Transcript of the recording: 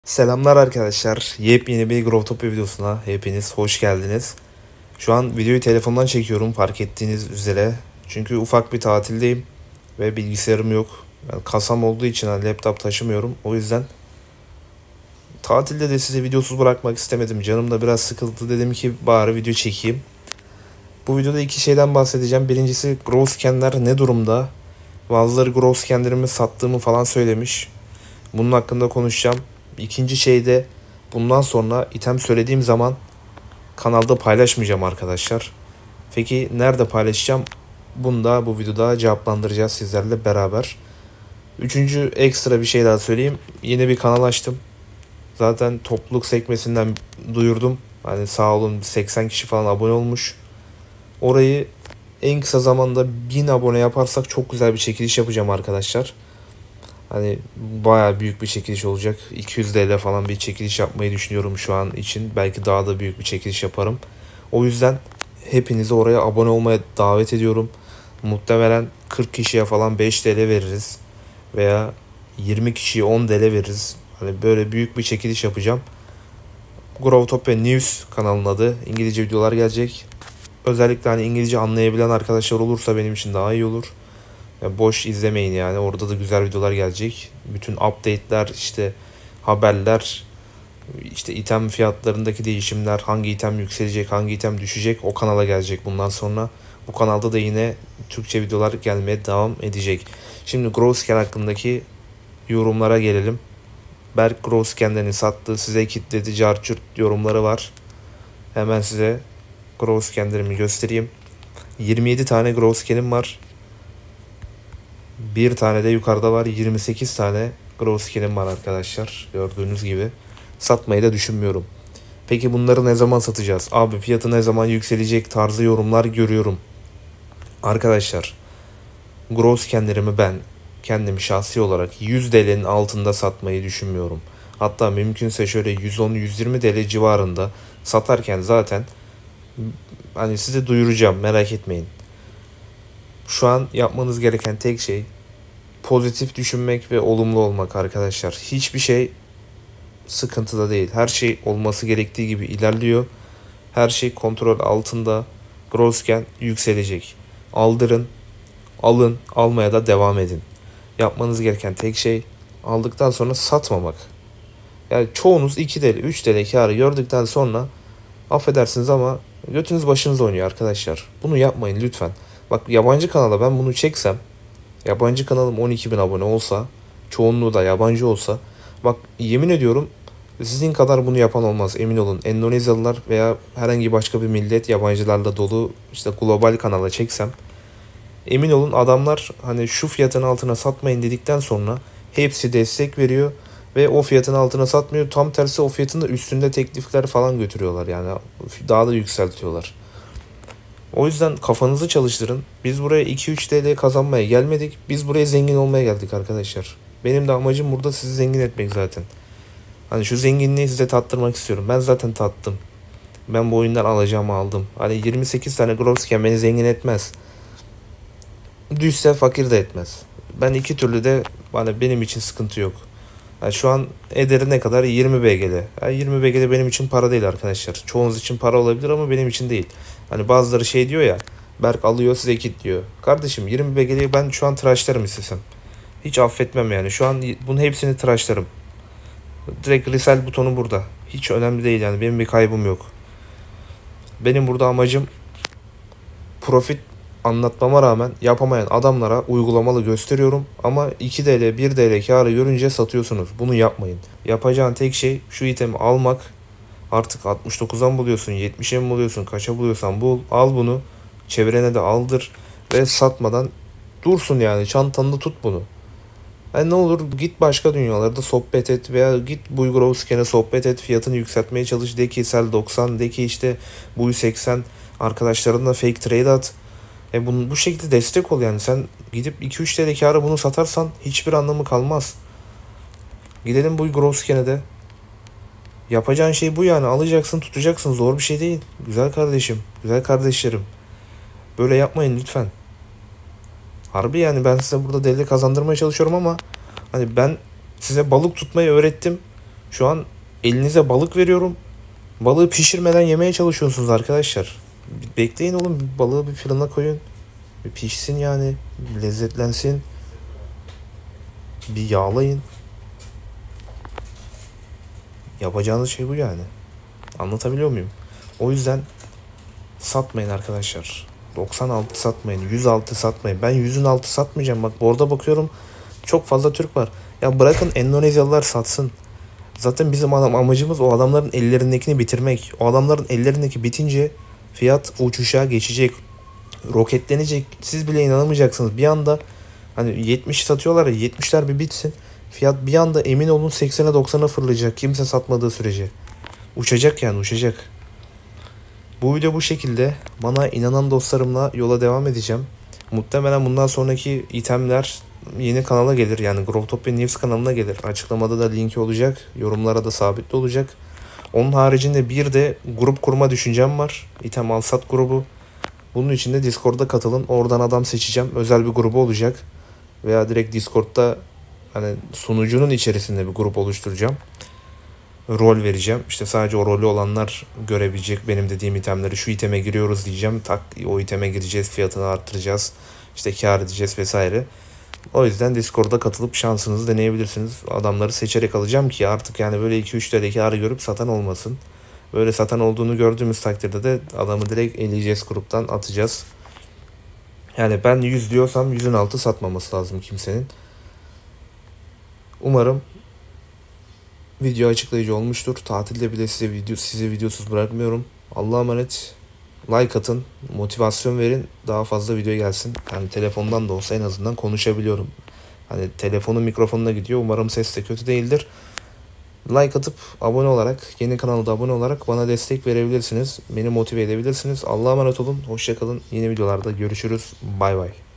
Selamlar arkadaşlar. Yepyeni bir Growtopia videosuna hepiniz hoş geldiniz. Şu an videoyu telefondan çekiyorum fark ettiğiniz üzere. Çünkü ufak bir tatildeyim ve bilgisayarım yok. Yani kasam olduğu için laptop taşımıyorum. O yüzden tatilde de sizi videosuz bırakmak istemedim. Canım da biraz sıkıldı. Dedim ki bari video çekeyim. Bu videoda iki şeyden bahsedeceğim. Birincisi grow scanler ne durumda? Bazıları grow scanlerimi sattığımı falan söylemiş. Bunun hakkında konuşacağım. İkinci şey de bundan sonra item söylediğim zaman kanalda paylaşmayacağım arkadaşlar. Peki nerede paylaşacağım? Bunu da bu videoda cevaplandıracağız sizlerle beraber. Üçüncü ekstra bir şey daha söyleyeyim. Yeni bir kanal açtım. Zaten topluluk sekmesinden duyurdum. Hani sağ olun 80 kişi falan abone olmuş. Orayı en kısa zamanda 1000 abone yaparsak çok güzel bir çekiliş yapacağım arkadaşlar. Hani bayağı büyük bir çekiliş olacak. 200 TL falan bir çekiliş yapmayı düşünüyorum şu an için. Belki daha da büyük bir çekiliş yaparım. O yüzden hepinizi oraya abone olmaya davet ediyorum. Muhtemelen 40 kişiye falan 5 TL veririz. Veya 20 kişiye 10 TL veririz. Hani böyle büyük bir çekiliş yapacağım. Growtopia News kanalının adı. İngilizce videolar gelecek. Özellikle hani İngilizce anlayabilen arkadaşlar olursa benim için daha iyi olur. Ya boş izlemeyin yani. Orada da güzel videolar gelecek. Bütün update'ler, işte haberler, işte item fiyatlarındaki değişimler, hangi item yükselecek, hangi item düşecek o kanala gelecek bundan sonra. Bu kanalda da yine Türkçe videolar gelmeye devam edecek. Şimdi Growscan hakkındaki yorumlara gelelim. Berk Growscan'lerini sattı, size kilitledi, carçurt yorumları var. Hemen size Growscan'lerimi göstereyim. 27 tane Growscan'im var. Bir tane de yukarıda var. 28 tane grow skin'im var arkadaşlar. Gördüğünüz gibi. Satmayı da düşünmüyorum. Peki bunları ne zaman satacağız? Abi fiyatı ne zaman yükselecek tarzı yorumlar görüyorum. Arkadaşlar grow skin'lerimi ben kendim şahsi olarak 100 TL'nin altında satmayı düşünmüyorum. Hatta mümkünse şöyle 110-120 TL civarında satarken zaten hani size duyuracağım, merak etmeyin. Şu an yapmanız gereken tek şey pozitif düşünmek ve olumlu olmak arkadaşlar. Hiçbir şey sıkıntıda değil. Her şey olması gerektiği gibi ilerliyor. Her şey kontrol altında. Growscan yükselecek. Aldırın, alın, almaya da devam edin. Yapmanız gereken tek şey aldıktan sonra satmamak. Yani çoğunuz 2 TL, 3 TL karı gördükten sonra affedersiniz ama götünüz başınız oynuyor arkadaşlar. Bunu yapmayın lütfen. Bak yabancı kanala ben bunu çeksem, yabancı kanalım 12.000 abone olsa, çoğunluğu da yabancı olsa, bak yemin ediyorum sizin kadar bunu yapan olmaz, emin olun. Endonezyalılar veya herhangi başka bir millet yabancılarla dolu işte global kanala çeksem, emin olun adamlar hani şu fiyatın altına satmayın dedikten sonra hepsi destek veriyor ve o fiyatın altına satmıyor. Tam tersi o fiyatın da üstünde teklifler falan götürüyorlar yani daha da yükseltiyorlar. O yüzden kafanızı çalıştırın. Biz buraya 2-3 TL kazanmaya gelmedik. Biz buraya zengin olmaya geldik arkadaşlar. Benim de amacım burada sizi zengin etmek zaten. Hani şu zenginliği size tattırmak istiyorum. Ben zaten tattım. Ben bu oyundan alacağımı aldım. Hani 28 tane Growscan beni zengin etmez. Düşse fakir de etmez. Ben iki türlü de hani benim için sıkıntı yok. Yani şu an ederi ne kadar? 20 BG'de. Yani 20 BG'de benim için para değil arkadaşlar. Çoğunuz için para olabilir ama benim için değil. Hani bazıları şey diyor ya. Berk alıyor size kilitliyor. Kardeşim 20 BG'yi ben şu an tıraşlarım istesem. Hiç affetmem yani. Şu an bunun hepsini tıraşlarım. Direkt resell butonu burada. Hiç önemli değil yani. Benim bir kaybım yok. Benim burada amacım profit anlatmama rağmen yapamayan adamlara uygulamalı gösteriyorum. Ama 2 TL 1 TL karı görünce satıyorsunuz. Bunu yapmayın. Yapacağın tek şey şu itemi almak. Artık 69'dan buluyorsun, 70'e mi buluyorsun, kaça buluyorsan bul. Al bunu. Çevrene de aldır. Ve satmadan dursun yani. Çantanda tut bunu. Yani ne olur git başka dünyalarda sohbet et veya git Buygurovsken'e sohbet et, fiyatını yükseltmeye çalış, de ki sel 90, de ki işte buy 80, arkadaşlarınla fake trade at. Bu şekilde destek ol yani. Sen gidip 2-3 TL kâra bunu satarsan hiçbir anlamı kalmaz. Gidelim Buygurovsken'e de. Yapacağın şey bu yani. Alacaksın, tutacaksın. Zor bir şey değil. Güzel kardeşim, güzel kardeşlerim. Böyle yapmayın lütfen. Harbi yani ben size burada deli kazandırmaya çalışıyorum ama hani ben size balık tutmayı öğrettim. Şu an elinize balık veriyorum. Balığı pişirmeden yemeye çalışıyorsunuz arkadaşlar. Bekleyin oğlum, bir balığı bir fırına koyun. Bir pişsin yani. Bir lezzetlensin. Bir yağlayın. Yapacağınız şey bu yani. Anlatabiliyor muyum? O yüzden satmayın arkadaşlar. 96 satmayın. 106 satmayın. Ben 100'ün altı satmayacağım. Bak orada bakıyorum. Çok fazla Türk var. Ya bırakın Endonezyalılar satsın. Zaten bizim amacımız o adamların ellerindekini bitirmek. O adamların ellerindeki bitince fiyat uçuşa geçecek. Roketlenecek. Siz bile inanamayacaksınız. Bir anda hani 70 satıyorlar ya, 70'ler bir bitsin. Fiyat bir anda emin olun 80'e 90'a fırlayacak. Kimse satmadığı sürece. Uçacak yani, uçacak. Bu video bu şekilde. Bana inanan dostlarımla yola devam edeceğim. Muhtemelen bundan sonraki itemler yeni kanala gelir. Yani Growtopia News kanalına gelir. Açıklamada da linki olacak. Yorumlara da sabitli olacak. Onun haricinde bir de grup kurma düşüncem var. İtem Alsat grubu. Bunun için de Discord'da katılın. Oradan adam seçeceğim. Özel bir grubu olacak. Veya direkt Discord'da hani sunucunun içerisinde bir grup oluşturacağım. Rol vereceğim. İşte sadece o rolü olanlar görebilecek benim dediğim itemleri. Şu iteme giriyoruz diyeceğim. Tak o iteme gireceğiz. Fiyatını arttıracağız. İşte kar edeceğiz vesaire. O yüzden Discord'da katılıp şansınızı deneyebilirsiniz. Adamları seçerek alacağım ki artık yani böyle 2-3 TL'deki karı görüp satan olmasın. Böyle satan olduğunu gördüğümüz takdirde de adamı direkt eleyeceğiz, gruptan atacağız. Yani ben 100 diyorsam 100'ün altı satmaması lazım kimsenin. Umarım video açıklayıcı olmuştur. Tatilde bile sizi videosuz bırakmıyorum. Allah'a emanet. Like atın, motivasyon verin. Daha fazla video gelsin. Yani telefondan da olsa en azından konuşabiliyorum. Hani telefonun mikrofonuna gidiyor. Umarım ses de kötü değildir. Like atıp abone olarak, yeni kanalda abone olarak bana destek verebilirsiniz. Beni motive edebilirsiniz. Allah'a emanet olun. Hoşça kalın. Yeni videolarda görüşürüz. Bay bay.